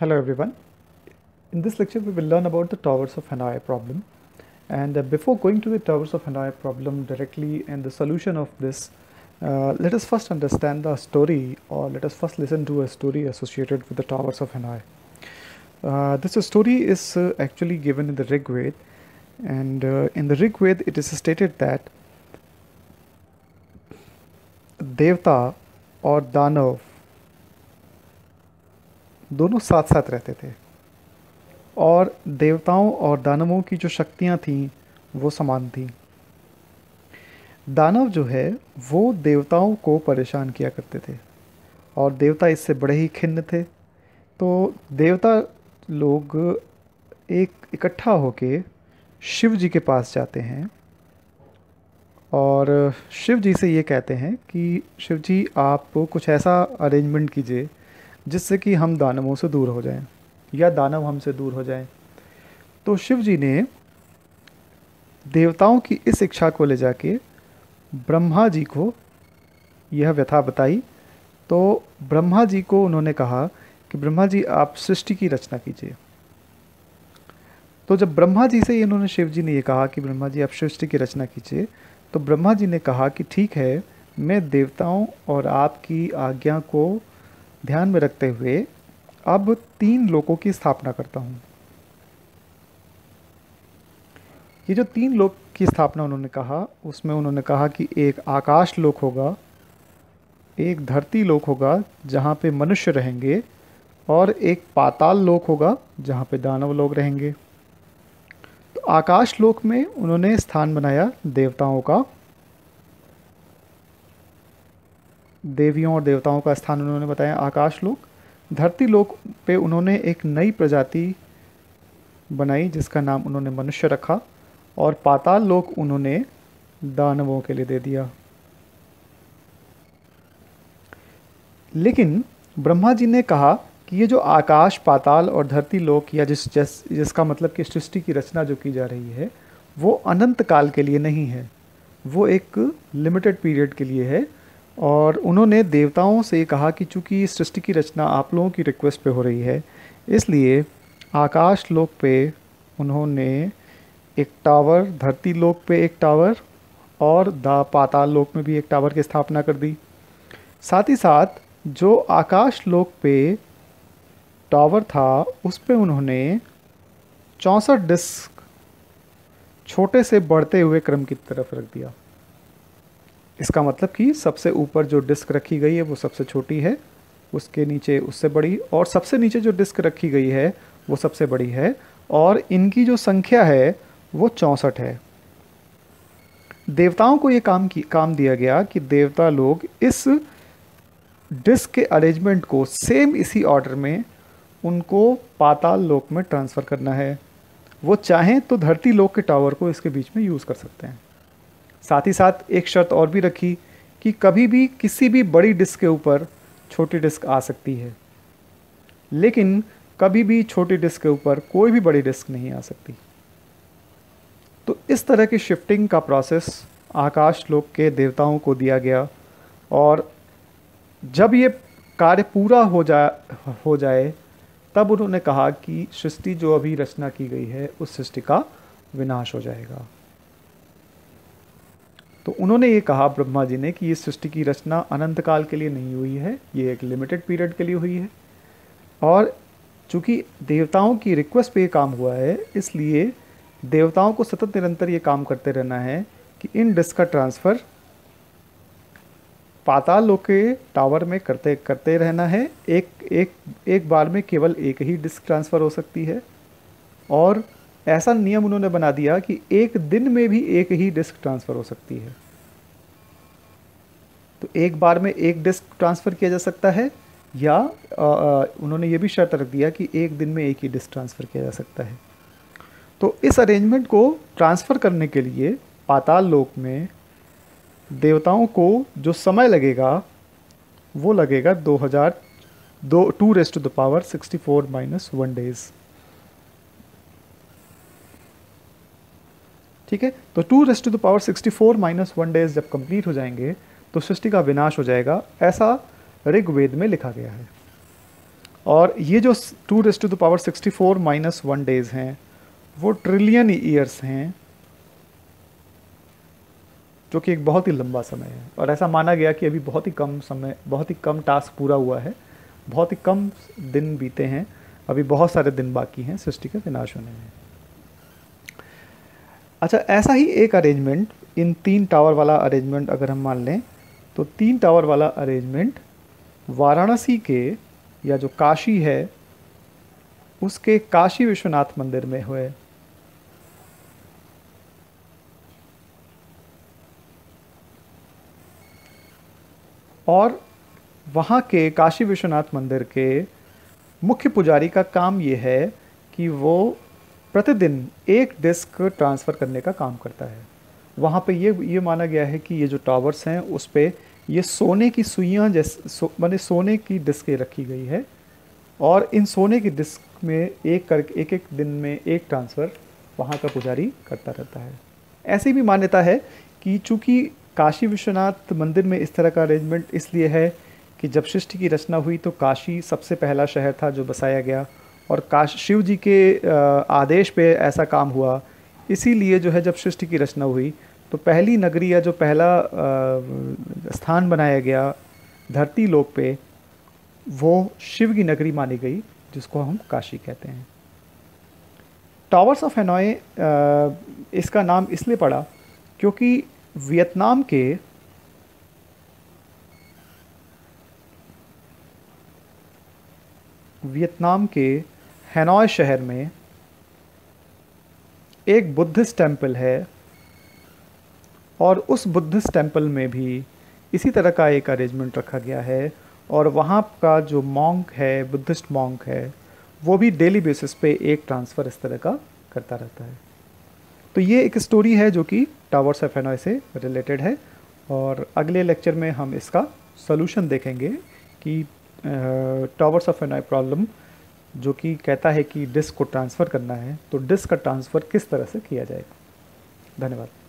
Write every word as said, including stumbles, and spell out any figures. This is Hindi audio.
Hello everyone. In this lecture we will learn about the towers of Hanoi problem, and uh, before going to the towers of Hanoi problem directly and the solution of this, uh, let us first understand the story, or let us first listen to a story associated with the towers of Hanoi. Uh, this story is uh, actually given in the Rig Veda, and uh, in the Rig Veda it is stated that देवता और दानव दोनों साथ साथ रहते थे, और देवताओं और दानवों की जो शक्तियाँ थीं वो समान थीं। दानव जो है वो देवताओं को परेशान किया करते थे, और देवता इससे बड़े ही खिन्न थे। तो देवता लोग एक इकट्ठा होके शिव जी के पास जाते हैं और शिव जी से ये कहते हैं कि शिव जी आप कुछ ऐसा अरेंजमेंट कीजिए जिससे कि हम दानवों से दूर हो जाएं, या दानव हमसे दूर हो जाएं। तो शिव जी ने देवताओं की इस इच्छा को ले जाके ब्रह्मा जी को यह व्यथा बताई। तो ब्रह्मा जी को उन्होंने कहा कि ब्रह्मा जी आप सृष्टि की रचना कीजिए। तो जब ब्रह्मा जी से इन्होंने शिव जी ने ये कहा कि ब्रह्मा जी आप सृष्टि की रचना कीजिए, तो ब्रह्मा जी ने कहा कि ठीक है, मैं देवताओं और आपकी आज्ञा को ध्यान में रखते हुए अब तीन लोकों की स्थापना करता हूँ। ये जो तीन लोक की स्थापना उन्होंने कहा, उसमें उन्होंने कहा कि एक आकाश लोक होगा, एक धरती लोक होगा जहाँ पे मनुष्य रहेंगे, और एक पाताल लोक होगा जहाँ पे दानव लोग रहेंगे। तो आकाश लोक में उन्होंने स्थान बनाया देवताओं का, देवियों और देवताओं का स्थान उन्होंने बताया आकाश लोक। धरती लोक पे उन्होंने एक नई प्रजाति बनाई जिसका नाम उन्होंने मनुष्य रखा, और पाताल लोक उन्होंने दानवों के लिए दे दिया। लेकिन ब्रह्मा जी ने कहा कि ये जो आकाश, पाताल और धरती लोक, या जिस जिस जिसका मतलब कि सृष्टि की रचना जो की जा रही है वो अनंत काल के लिए नहीं है, वो एक लिमिटेड पीरियड के लिए है। और उन्होंने देवताओं से कहा कि चूंकि सृष्टि की रचना आप लोगों की रिक्वेस्ट पे हो रही है, इसलिए आकाश लोक पे उन्होंने एक टावर, धरती लोक पे एक टावर, और दा पाताल लोक में भी एक टावर की स्थापना कर दी। साथ ही साथ जो आकाश लोक पे टावर था उस पे उन्होंने चौंसठ डिस्क छोटे से बढ़ते हुए क्रम की तरफ रख दिया। इसका मतलब कि सबसे ऊपर जो डिस्क रखी गई है वो सबसे छोटी है, उसके नीचे उससे बड़ी, और सबसे नीचे जो डिस्क रखी गई है वो सबसे बड़ी है, और इनकी जो संख्या है वो चौंसठ है। देवताओं को ये काम की काम दिया गया कि देवता लोग इस डिस्क के अरेंजमेंट को सेम इसी ऑर्डर में उनको पाताल लोक में ट्रांसफ़र करना है। वो चाहें तो धरती लोक के टावर को इसके बीच में यूज़ कर सकते हैं। साथ ही साथ एक शर्त और भी रखी कि कभी भी किसी भी बड़ी डिस्क के ऊपर छोटी डिस्क आ सकती है, लेकिन कभी भी छोटी डिस्क के ऊपर कोई भी बड़ी डिस्क नहीं आ सकती। तो इस तरह की शिफ्टिंग का प्रोसेस आकाश लोक के देवताओं को दिया गया, और जब ये कार्य पूरा हो जा हो जाए तब उन्होंने कहा कि सृष्टि जो अभी रचना की गई है उस सृष्टि का विनाश हो जाएगा। तो उन्होंने ये कहा, ब्रह्मा जी ने, कि ये सृष्टि की रचना अनंत काल के लिए नहीं हुई है, ये एक लिमिटेड पीरियड के लिए हुई है, और चूंकि देवताओं की रिक्वेस्ट पे ये काम हुआ है, इसलिए देवताओं को सतत निरंतर ये काम करते रहना है कि इन डिस्क का ट्रांसफ़र पाताल लोक के टावर में करते करते रहना है। एक एक एक बार में केवल एक ही डिस्क ट्रांसफ़र हो सकती है, और ऐसा नियम उन्होंने बना दिया कि एक दिन में भी एक ही डिस्क ट्रांसफ़र हो सकती है। तो एक बार में एक डिस्क ट्रांसफ़र किया जा सकता है, या आ, आ, उन्होंने ये भी शर्त रख दिया कि एक दिन में एक ही डिस्क ट्रांसफ़र किया जा सकता है। तो इस अरेंजमेंट को ट्रांसफ़र करने के लिए पाताल लोक में देवताओं को जो समय लगेगा वो लगेगा दो हज़ार दो two raised to the power sixty four minus one days. ठीक है, तो two raised to the power sixty four minus one days जब कंप्लीट हो जाएंगे तो सृष्टि का विनाश हो जाएगा, ऐसा ऋग्वेद में लिखा गया है। और ये जो two raise to the power sixty four minus one days हैं वो ट्रिलियन ईयर्स हैं, जो कि एक बहुत ही लंबा समय है। और ऐसा माना गया कि अभी बहुत ही कम समय, बहुत ही कम टास्क पूरा हुआ है, बहुत ही कम दिन बीते हैं, अभी बहुत सारे दिन बाकी हैं सृष्टि का विनाश होने में। अच्छा, ऐसा ही एक अरेंजमेंट, इन तीन टावर वाला अरेंजमेंट अगर हम मान लें, तो तीन टावर वाला अरेंजमेंट वाराणसी के, या जो काशी है उसके काशी विश्वनाथ मंदिर में हुए। और वहाँ के काशी विश्वनाथ मंदिर के मुख्य पुजारी का काम ये है कि वो प्रतिदिन एक डिस्क ट्रांसफ़र करने का काम करता है। वहाँ पे ये ये माना गया है कि ये जो टावर्स हैं उस पे ये सोने की सुइयाँ जैसे सो, माने सोने की डिस्कें रखी गई है, और इन सोने की डिस्क में एक कर एक एक दिन में एक ट्रांसफ़र वहाँ का पुजारी करता रहता है। ऐसी भी मान्यता है कि चूँकि काशी विश्वनाथ मंदिर में इस तरह का अरेंजमेंट इसलिए है कि जब सृष्टि की रचना हुई तो काशी सबसे पहला शहर था जो बसाया गया, और काश शिव जी के आदेश पे ऐसा काम हुआ। इसीलिए जो है जब सृष्टि की रचना हुई तो पहली नगरी या जो पहला स्थान बनाया गया धरती लोक पे, वो शिव की नगरी मानी गई, जिसको हम काशी कहते हैं। टावर्स ऑफ हैनोई इसका नाम इसलिए पड़ा क्योंकि वियतनाम के वियतनाम के हैनोई शहर में एक बुद्धिस्ट टेम्पल है, और उस बुद्धिस्ट टेम्पल में भी इसी तरह का एक अरेंजमेंट रखा गया है। और वहाँ का जो मॉन्क है, बुद्धिस्ट मॉन्क है, वो भी डेली बेसिस पे एक ट्रांसफ़र इस तरह का करता रहता है। तो ये एक स्टोरी है जो कि टावर्स ऑफ हैनोई से रिलेटेड है, और अगले लेक्चर में हम इसका सॉल्यूशन देखेंगे कि टावर्स ऑफ हैनोई प्रॉब्लम जो कि कहता है कि डिस्क को ट्रांसफ़र करना है, तो डिस्क का ट्रांसफ़र किस तरह से किया जाएगा। धन्यवाद।